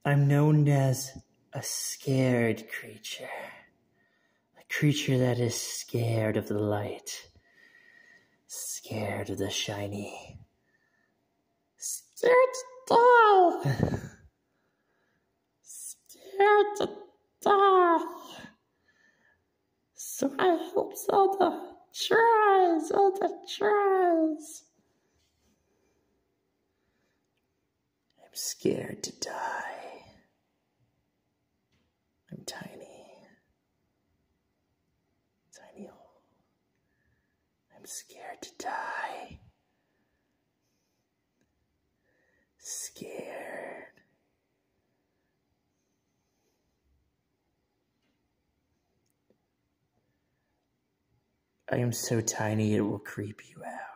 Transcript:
I'm known as a scared creature. A creature that is scared of the light. Scared of the shiny. Scared to die. Scared to die. So I hope Zelda tries. I'm scared to die. I'm tiny. Tiny hole. I'm scared to die. Scared. I am so tiny it will creep you out.